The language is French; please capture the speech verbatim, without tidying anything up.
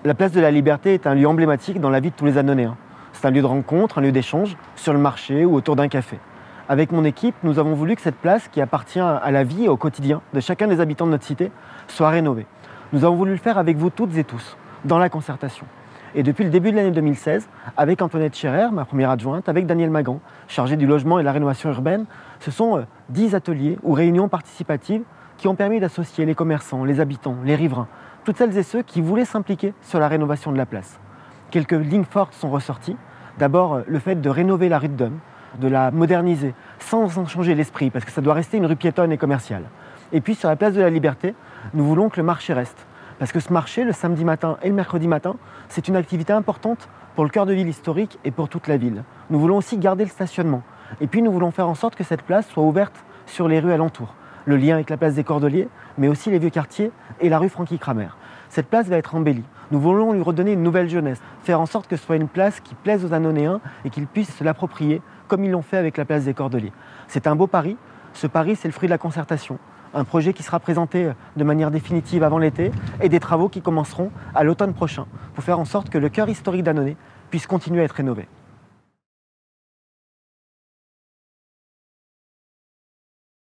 La place de la Liberté est un lieu emblématique dans la vie de tous les Annonéens. C'est un lieu de rencontre, un lieu d'échange, sur le marché ou autour d'un café. Avec mon équipe, nous avons voulu que cette place, qui appartient à la vie et au quotidien de chacun des habitants de notre cité, soit rénovée. Nous avons voulu le faire avec vous toutes et tous, dans la concertation. Et depuis le début de l'année deux mille seize, avec Antoinette Scherer, ma première adjointe, avec Daniel Magan, chargé du logement et de la rénovation urbaine, ce sont dix ateliers ou réunions participatives qui ont permis d'associer les commerçants, les habitants, les riverains, toutes celles et ceux qui voulaient s'impliquer sur la rénovation de la place. Quelques lignes fortes sont ressorties. D'abord, le fait de rénover la rue de Dôme, de la moderniser, sans en changer l'esprit, parce que ça doit rester une rue piétonne et commerciale. Et puis, sur la place de la Liberté, nous voulons que le marché reste. Parce que ce marché, le samedi matin et le mercredi matin, c'est une activité importante pour le cœur de ville historique et pour toute la ville. Nous voulons aussi garder le stationnement. Et puis, nous voulons faire en sorte que cette place soit ouverte sur les rues alentours. Le lien avec la place des Cordeliers, mais aussi les vieux quartiers et la rue Francky Kramer. Cette place va être embellie. Nous voulons lui redonner une nouvelle jeunesse, faire en sorte que ce soit une place qui plaise aux Annonéens et qu'ils puissent se l'approprier comme ils l'ont fait avec la place des Cordeliers. C'est un beau pari. Ce pari, c'est le fruit de la concertation. Un projet qui sera présenté de manière définitive avant l'été et des travaux qui commenceront à l'automne prochain pour faire en sorte que le cœur historique d'Annonay puisse continuer à être rénové.